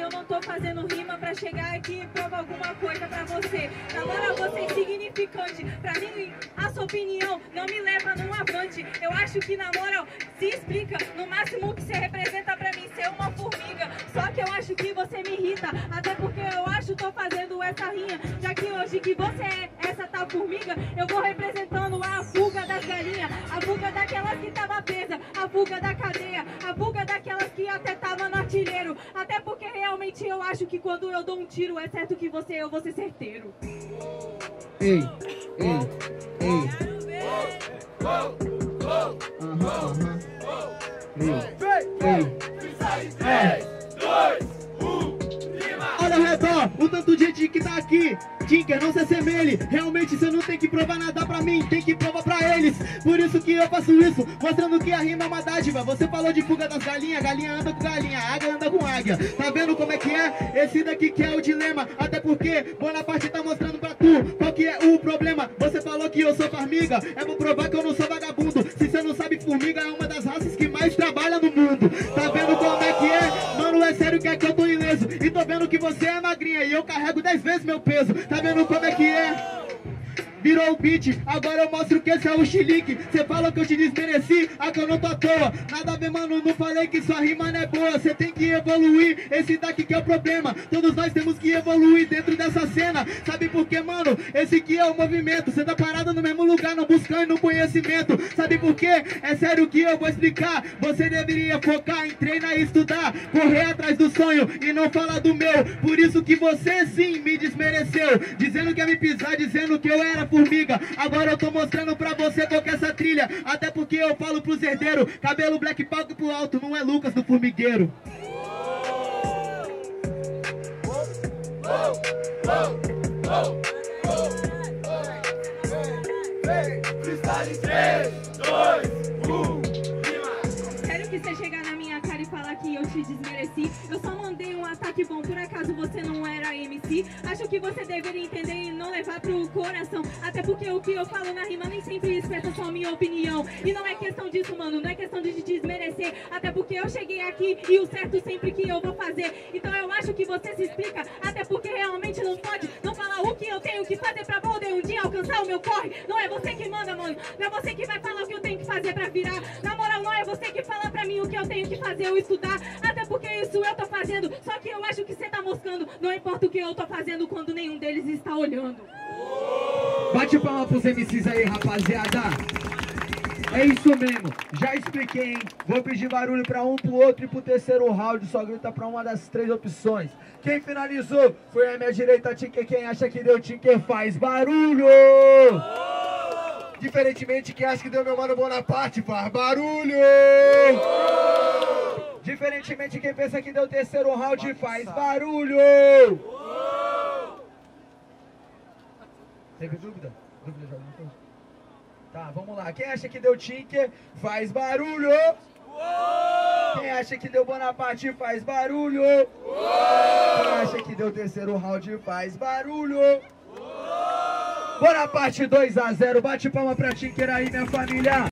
eu não tô fazendo rima pra chegar aqui e provar alguma coisa pra você. Na moral, você é insignificante. Pra mim, a sua opinião não me leva num avante. Eu acho que, na moral, se explica. No máximo que você representa pra mim ser uma formiga. Só que eu acho que você me irrita. Até porque eu acho que tô fazendo essa rinha. Já que hoje que você é essa tal formiga, eu vou representando a fuga das galinhas. A fuga daquelas que tava presa. A fuga da cadeia. A fuga daquelas que até tava no artilheiro. Até porque realmente eu acho que quando eu dou um tiro, é certo que eu vou ser certeiro. Ei, ei, ei. Olha ao redor, o tanto de gente que tá aqui. Tinker, não se assemelhe. Realmente você não tem que provar nada pra mim, tem que provar pra eles. Por isso que eu faço isso, mostrando que a rima é uma dádiva. Você falou de fuga das galinhas, galinha anda com galinha, águia anda com águia. Tá vendo como é que é? Esse daqui que é o dilema. Até porque Bonaparte tá mostrando pra tu qual que é o problema. Você falou que eu sou formiga, é pra provar que eu não sou vagabundo. Se você não sabe, formiga é uma das raças que mais trabalha no mundo. Tá vendo como é que é? Mano, é sério que é que eu tô ileso. E tô vendo que você é magrinha e eu carrego 10 vezes meu peso. Tá vendo como é que é? Virou o beat, agora eu mostro que esse é o chilique. Cê fala que eu te desmereci, que eu não tô à toa. Nada a ver, mano, não falei que sua rima não é boa. Cê tem que evoluir, esse daqui que é o problema. Todos nós temos que evoluir dentro dessa cena. Sabe por quê, mano? Esse aqui é o movimento. Cê tá parado no mesmo lugar, não buscando conhecimento. Sabe por quê? É sério que eu vou explicar. Você deveria focar em treinar e estudar, correr atrás do sonho e não falar do meu. Por isso que você sim me desmereceu, dizendo que ia me pisar, dizendo que eu era formiga. Agora eu tô mostrando pra você qual que é essa trilha. Até porque eu falo pros herdeiros, cabelo black palco pro alto, não é Lucas do formigueiro. Freestyle 3, 2, 1. Sério que você chegar na minha cara e falar que eu te desmereci? Eu só mandei um ataque bom, por acaso você não era MC? Acho que você deveria entender e não levar pro coração. Até porque o que eu falo na rima nem sempre expressa só minha opinião. E não é questão disso, mano, não é questão de te desmerecer. Até porque eu cheguei aqui e o certo sempre que eu vou fazer. Então eu acho que você se explica. Até porque realmente não pode não falar o que eu tenho que fazer pra poder um dia alcançar o meu corre. Não é você que manda, mano, não é você que vai falar o que eu tenho que fazer pra virar. Na moral, não é você que fala pra mim o que eu tenho que fazer, eu estudar. Até porque isso eu tô fazendo. Só que eu acho que você tá moscando. Não importa o que eu tô fazendo quando nenhum deles está olhando. Bate palma pros MCs aí, rapaziada. É isso mesmo, já expliquei, hein? Vou pedir barulho pra um, pro outro e pro terceiro round. Só grita pra uma das 3 opções. Quem finalizou foi a minha direita, Tinker. Quem acha que deu Tinker faz barulho. Diferentemente, quem acha que deu meu mano Bonaparte faz barulho. Diferentemente, quem pensa que deu o terceiro round faz barulho. Teve dúvida? Dúvida já não tem? Tá, vamos lá. Quem acha que deu Tinker faz barulho. Quem acha que deu Bonaparte faz barulho. Quem acha que deu o terceiro round faz barulho. Bonaparte 2 a 0. Bate palma pra Tinker aí, minha família.